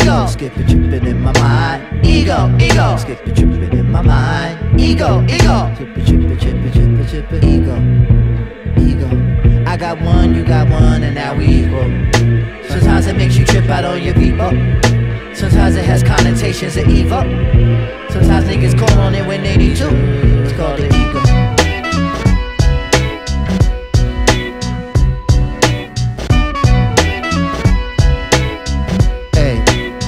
ego. Skippin', trippin' in my mind. Ego, ego. Skippin', trippin' in my mind. Ego, ego. Trippin', trippin', trippin', trippin', trippin'. Ego, ego. I got one, you got one, and now we equal. Sometimes it makes you trip out on your people. Sometimes it has connotations of evil. Sometimes niggas call on it when they need to. It's called the ego. Hey,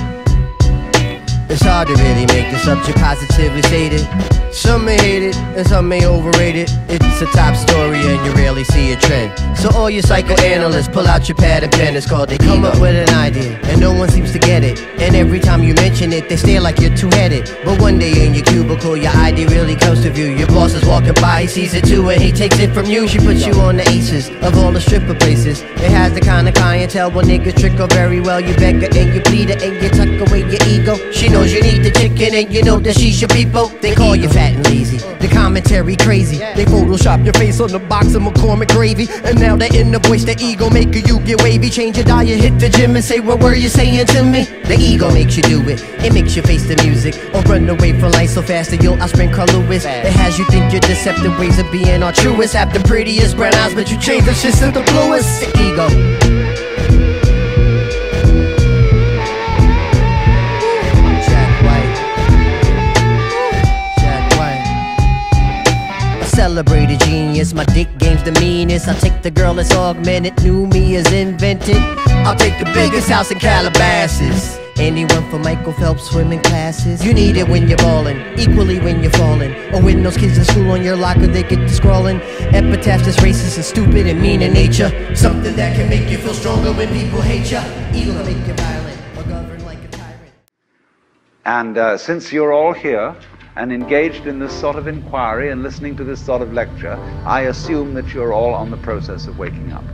it's hard to really make the subject positively stated. Some may hate it, and some may overrate it. It's a top story and you rarely see a trend. So all you psychoanalysts, pull out your pad and pen. It's called they come up with an idea, and no one seems to get it. And every time you mention it, they stare like you're two-headed. But one day in your cubicle, your idea really comes to view. Your boss is walking by, he sees it too, and he takes it from you. She puts you on the aces of all the stripper places. It has the kind of clientele where niggas trick her very well. You beg her and you plead her and you tuck away your ego. She knows you need the chicken and you know that she's your people. They call you fat and lazy, the commentary crazy. They Photoshop your face on the box of McCormick gravy. And now they're in the voice, the ego making you get wavy. Change your diet, hit the gym and say what were you saying to me? The ego makes you do it, it makes you face the music. Or run away from life so fast that you'll outspring Carl Lewis. It has you think your deceptive ways of being are truest. Have the prettiest brown eyes but you change the shit to the bluest. The ego. Celebrated genius, my dick game's the meanest. I'll take the girl that's augmented, new me is invented. I'll take the biggest house in Calabasas. Anyone from Michael Phelps swimming classes. You need it when you're ballin', equally when you're falling. Or when those kids in school on your locker, they get to scrawling epitaphs that's racist and stupid and mean in nature. Something that can make you feel stronger when people hate ya. Ego can make you violent or govern like a tyrant. And since you're all here and engaged in this sort of inquiry and listening to this sort of lecture, I assume that you're all on the process of waking up.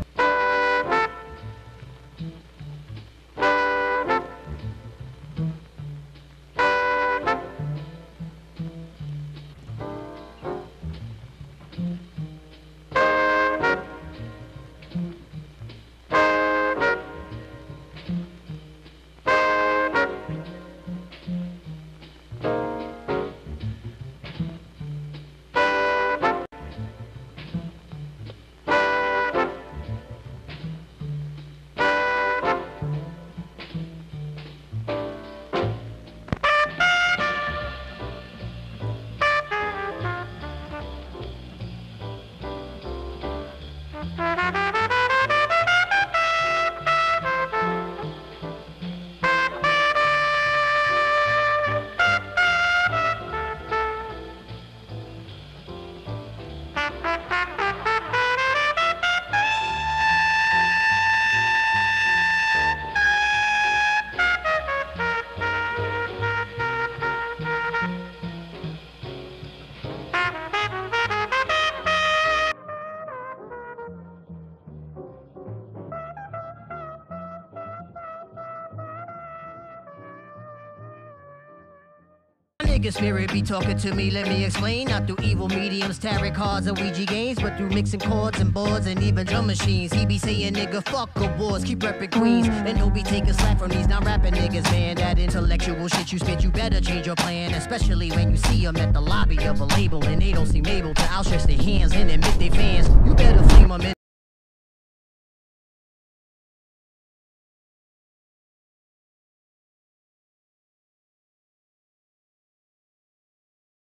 Nigga spirit be talking to me, let me explain. Not through evil mediums, tarot cards, and Ouija games, but through mixing chords and boards and even drum machines. He be saying, nigga, fuck awards, keep reppin' Queens. And he'll be taking slack from these non-rapping niggas, man. That intellectual shit you spit, you better change your plan. Especially when you see them at the lobby of a label and they don't seem able to outstretch their hands and admit they fans. You better flame them in.